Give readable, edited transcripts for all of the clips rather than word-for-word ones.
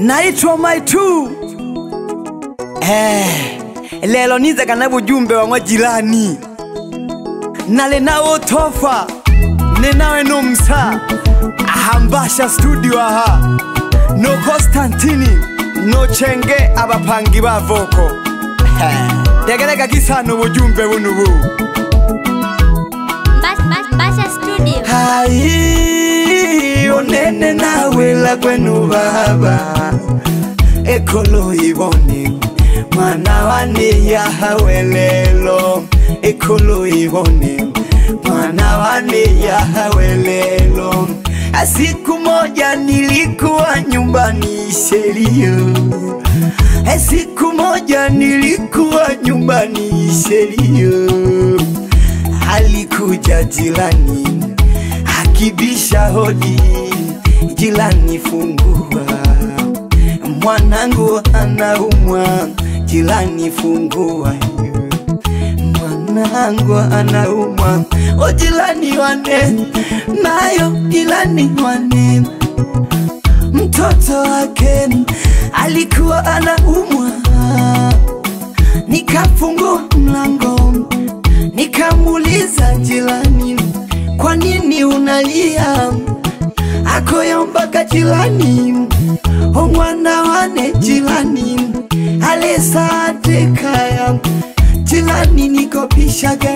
Naitwa Maitu. Lelo niza kana bujumbe wa jirani. Nale nao tofa. Nenawe no msa. Ahambasha studio aha. No Constantini. No chenge abapangi ba voko. Degereka gisano bujumbe bunubu. Basha studio. Hai onene nawe la kwenu baba. Ekolo iboni mwana wane ya hawelelo. Ekolo iboni mwana wane ya hawelelo. Siku moja nilikuwa nyumbani Sherio. Siku moja nilikuwa nyumbani Sherio. Alikuja jirani akibisha hodi, jirani fungua, mwanangu anaumwa, jirani fungua, mwanangu anaumwa. O jirani wane, nayo jirani wane, mtoto wake alikuwa anaumwa. Nikafungua mlango, nikamuliza jirani, kwa nini unalia? Akoyombaka jirani, o mwana wane jirani, alesate kaya jirani, nikopishage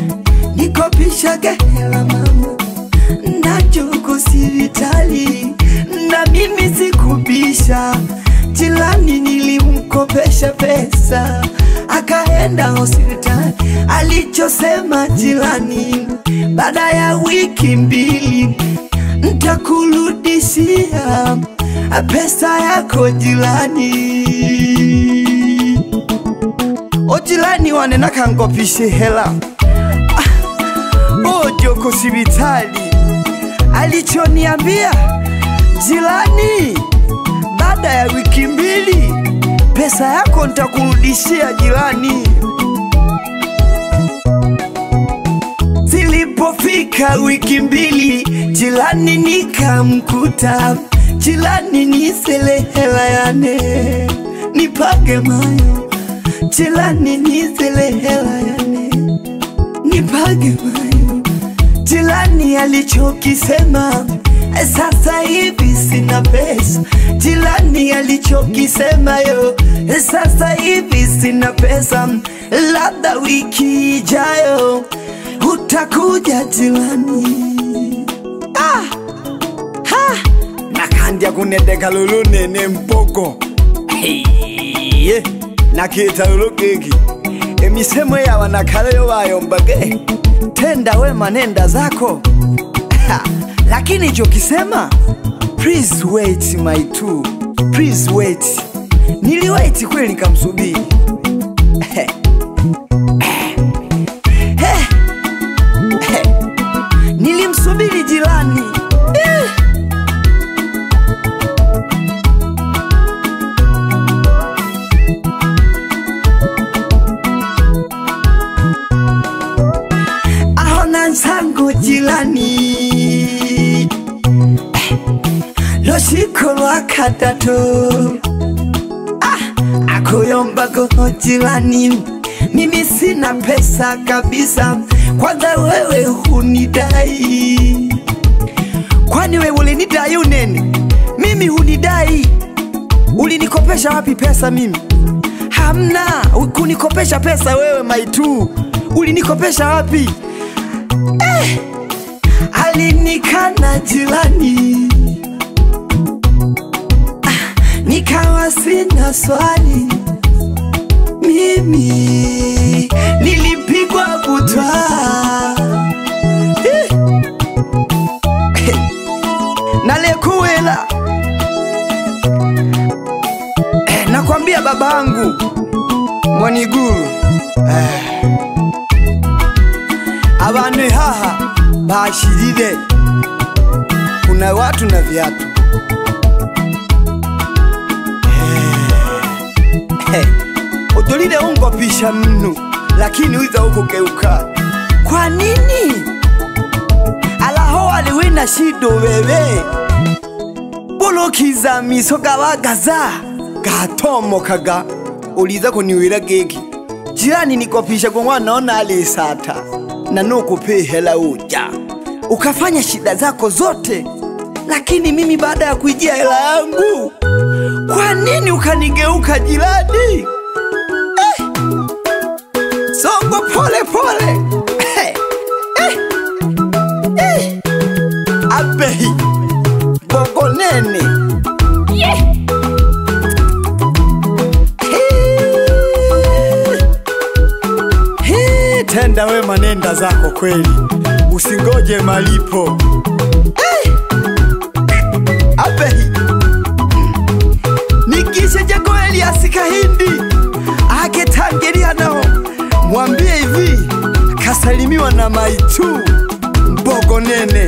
hela mama, najuko sivitali, na mimi sikubisha. Jirani nilimkopesha pesa, akaenda hospitali. Alichosema jirani, baada ya wiki 2 nitakurudishia pesa yako jirani. O jirani wane nakangopishe hela. Ojo kusibitali. Alichoniambia jirani, baada ya wiki 2 pesa yako nitakurudishia jirani. Zilipofika wiki 2 jirani nikamkuta, jirani nisele hela yane nipage mayo, jirani nisele hela yane nipage mayo. Jirani alichokisema, sasa hivi sina pesa. Jirani alichokisema yo, sasa hivi sina pesa, labda wiki ijayo utakuja jirani. Nakandia kunedeka lulu nene mpoko. Nakita lulu kiki. Emisemo ya wanakale yo wayombage. Tenda wema nenda zako. Lakini chokisema, please wait Maitu, please wait. Niliwait kweli nikamsubiri. Nilimsubiri jirani. Ahona nsango jirani, loshiko lwakatato. Akoyomba go jirani, mimi sina pesa kabisa, kwanza wewe hunidai. Kwani wewe ulinidai unene? Mimi hunidai. Ulinikopesha wapi pesa mimi? Hamna, kunikopesha pesa wewe Maitu. Ulinikopesha wapi? Alinikana jirani. Nikawa sina swali, mimi nilipigwa butwa. Nalekuela. Nakwambia babangu Mwaniguru, abantu haha bashirire, kuna watu na viatu. Utolide ungopisha mnu, lakini uiza huko keuka. Kwa nini? Alaho aliwina shido wewe. Bolo ukiza miso gabagaza gatomokaga uliza kuniwira geki jirani nikopisha kwa mwana ona alisata na nukupe hela uja ukafanya shida zako zote, lakini mimi baada ya kuijia hela yangu kwa nini ukanigeuka jirani? Songo pole pole. Abehi Bogo nene. Tenda wema nenda zako kweli, usingoje malipo. Abehi nikishe jago Elias Kahindi aketangelia nao, mwambie hivi kasalimiwa na Maitu Bogo nene.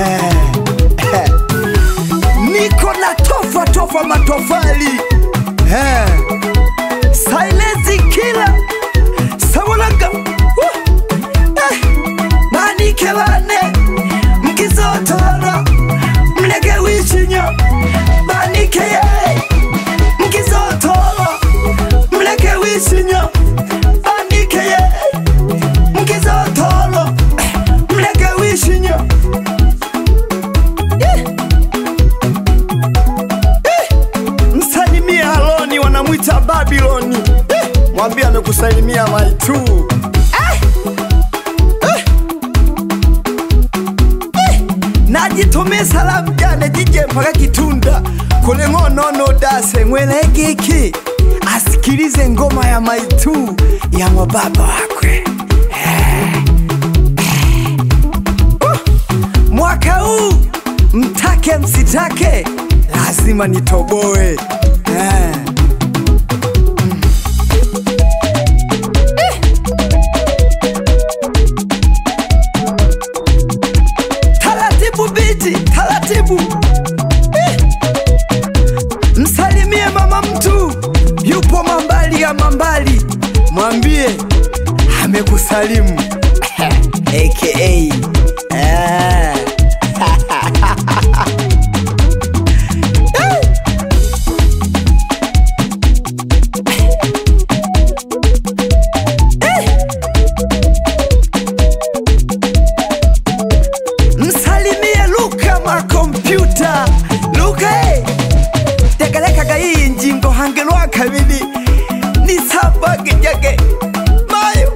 Niko na tofa matofali. Silence killer Sawalaga Bani kebane Mkizotoro Mlege wishinyo Bani keye Mkizotoro Mlege wishinyo Bani keye Mkizotoro Mlege wishinyo Msalimia Aloni wanamuita Babiloni. Mwambie amekusalimia Maitu. Najitumie salamu jane jije mpaka Kitunda kule ngonono dase mwele geki asikilize ngoma ya Maitu ya mababa wakwe. Mwaka huu mtake msitake lazima nitoboe. Taratibu. Msalimie mama mtu yupo mambali ya mambali, mwambie amekusalimu aka msalimie Luka ma computer Luka tegaleka gayi njingo hangelwa kabili ni sabage jage mayo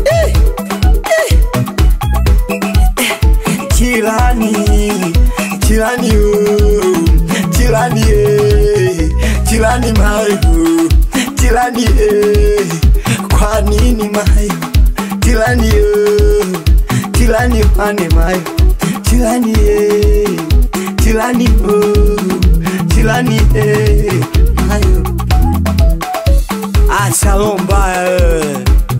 Chilani mayo Chilani kwa nini mayo Chilani pane mayo Chilani mayo Shalom bye.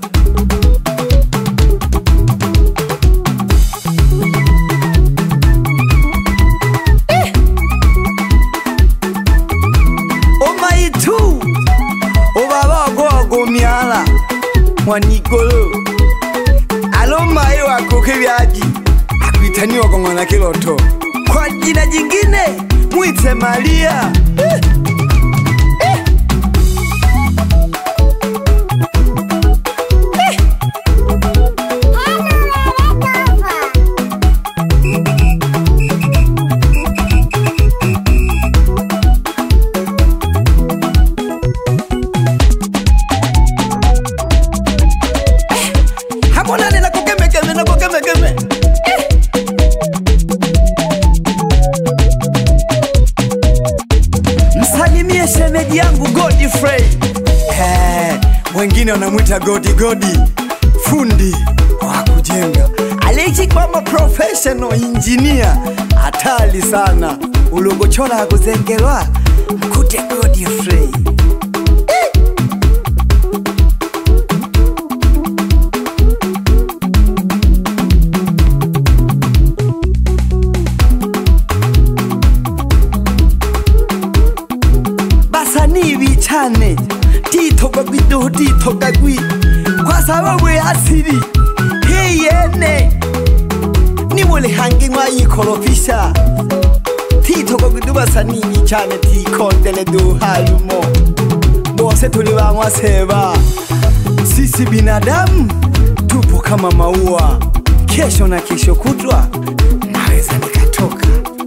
Maitu obaba gogo miala mwanigolo alomayo akoke byaji akuitaniwa kwa mwana kiloto kwa jina jingine muite Maria. Msalimie shemeji yangu Godfrey. Wengine wanamuita Godi fundi wa kujenga. Aliishi kama professional engineer hatari sana. Ulogochola kuzengelwa mkute Godfrey. Basani bichane titoka bido titoka gwi kwa sababu ya asili hii yene ni wale hangi mwa yikolofisha Tito ko kuduba nini cyane tikondele duhayumo. Bose tuli banywa seba. Sisi binadamu tupo kama maua. Kesho na kesho kutwa naweza nikatoka.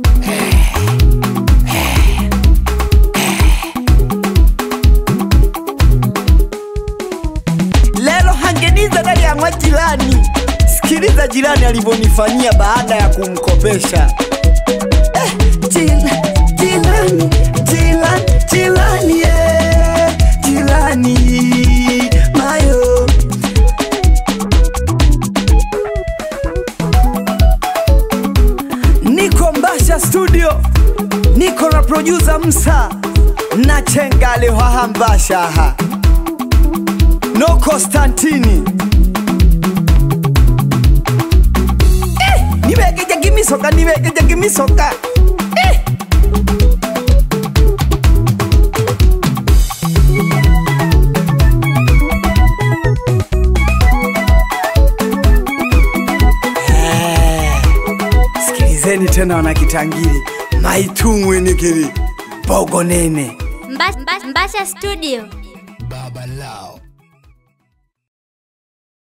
Lelo hangeniza ndani ya jirani. Sikiliza jirani alivyonifanyia baada ya kumkopesha. Jirani, jirani, mayo. Niko Mbasha Studio, niko na producer Msa na Chengale wa Mbasha no Konstantini. Niwegeje gimisoka. Sikilizeni tena wanakitangiri. Maitumwe nikiri Bogo nene. Mbasha Studio.